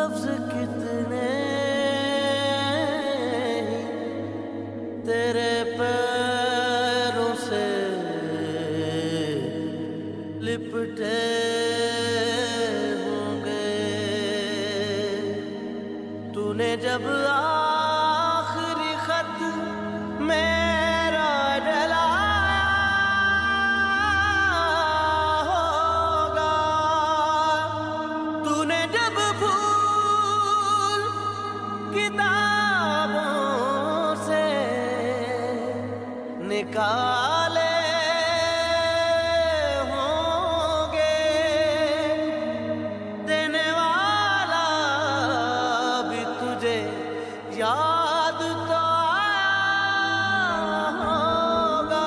लफ्ज कितने तेरे पैरों से लिपटे होंगे। तूने जब आखिरी खत मेरा जलाया होगा, तूने जब फूल किताबों से निकाले होंगे, देने वाला भी तुझे याद तो आया होगा।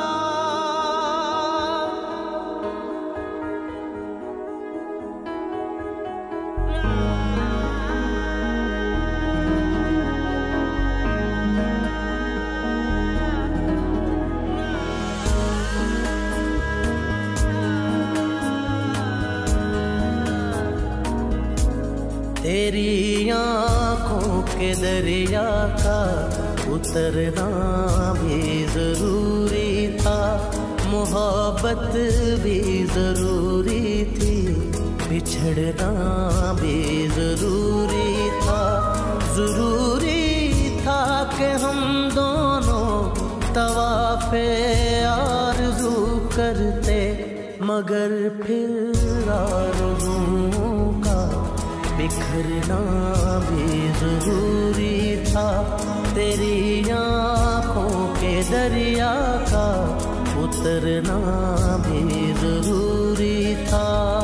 तेरी आँखों के दरिया का उतरना भी जरूरी था, मोहब्बत भी जरूरी थी, बिछड़ना भी जरूरी था। जरूरी था कि हम दोनों तवाफ़े आरज़ू करते, मगर फिर आरज़ुओं का बिखरना भी जरूरी था। तेरी आँखों के दरिया का उतरना भी जरूरी था।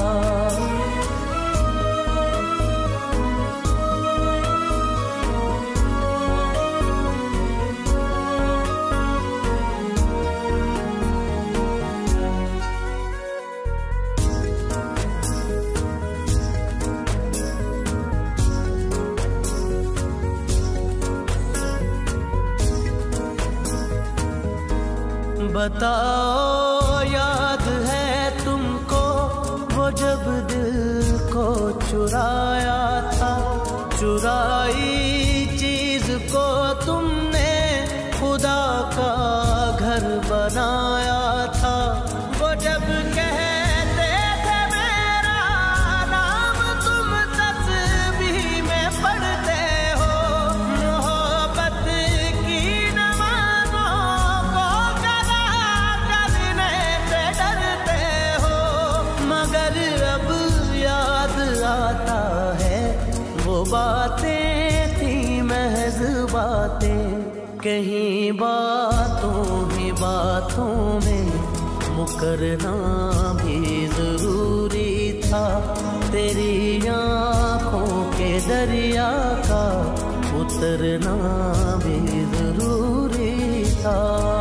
बताओ याद है तुमको वो जब दिल को चुराया था, चुराई चीज को तुमने खुदा का घर बनाया था। वो जब कहते थे मेरा नाम तुम तस्बीह में पढ़ते हो, मोहब्बत की नमाज़ों को कदा करने से डरते हो, मगर अब याद आता है वो बातें थी महज बातें, कहीं बातों ही बातों में मुकरना भी जरूरी था। तेरी आँखों के दरिया का उतरना भी जरूरी था।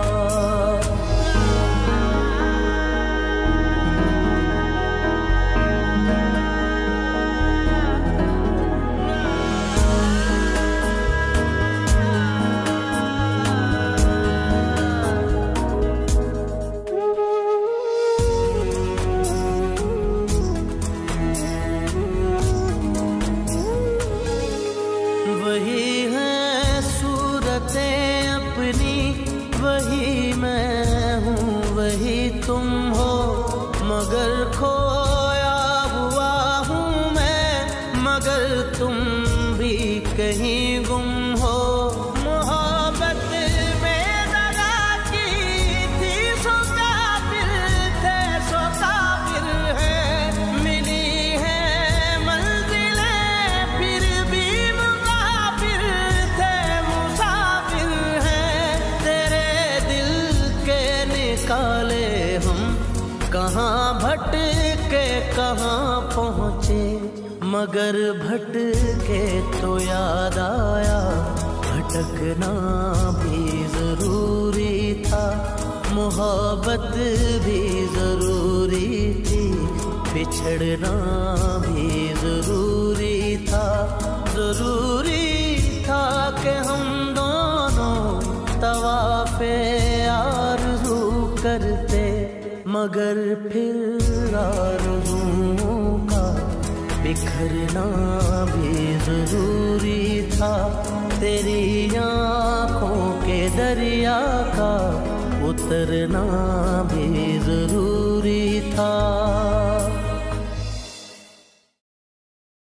वही है सूरतें अपनी, वही मैं हूँ वही तुम हो, मगर खोया हुआ हूँ मैं, मगर तुम भी कहीं गुम हो। मोहब्बत में दगा की थी सो काफिर थे सो काफिर है, मिली है मंजिलें फिर भी मुसाफिर थे मुसाफिर हैं। तेरे दिल के निकाले हम कहाँ भटके कहाँ पहुँचे, मगर भटके तो याद आया भटकना भी जरूरी था। मोहब्बत भी जरूरी थी, बिछड़ना भी जरूरी था। जरूरी था कि हम दोनों तवाफ़े आरज़ू करते, मगर फिर आरज़ुओं का बिखरना भी जरूरी था, तेरी आँखों के दरिया का उतरना भी जरूरी